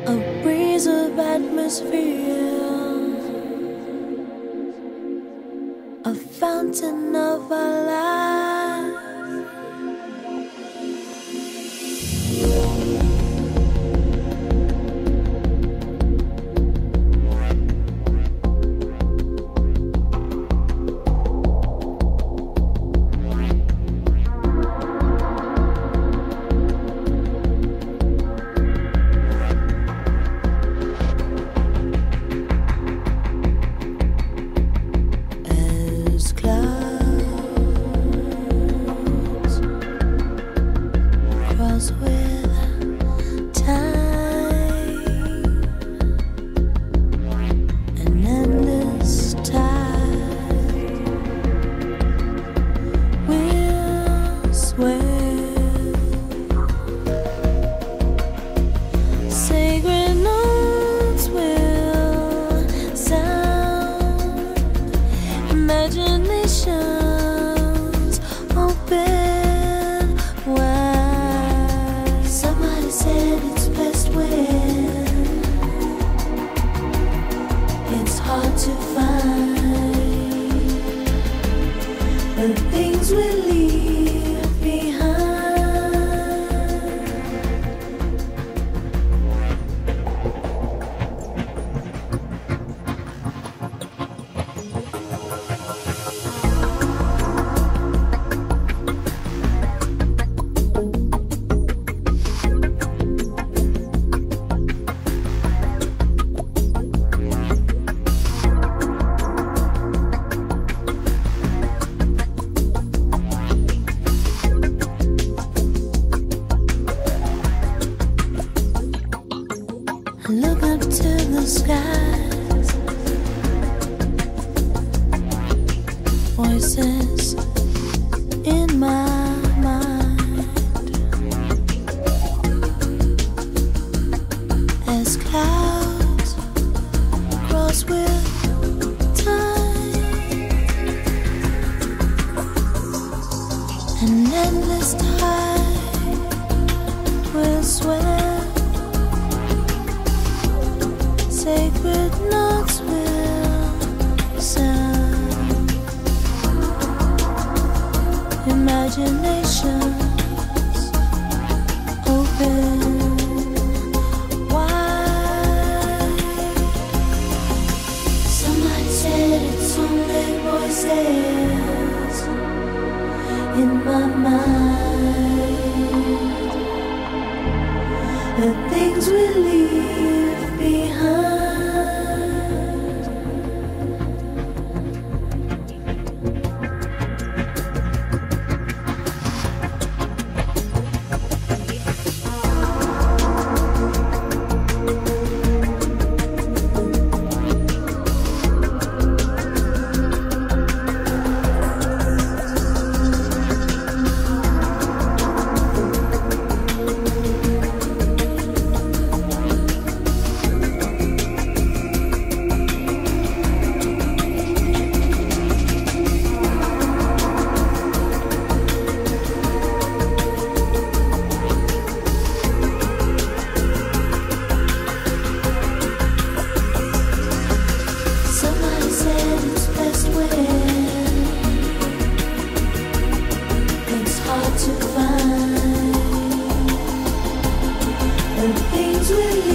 a breeze of atmosphere, a fountain of our life. As clouds cross with time, an endless tide will swell. Sacred notes will sound, imaginations open wide. Somebody said it's best when it's hard to find the things we leave behind. I look up to the skies, voices in my mind, as clouds cross with time, an endless tide will swell. Sacred notes will sound, imaginations open wide. Somebody said it's only voices in my mind, the things we leave behind. Somebody said it's best when it's hard to find the things we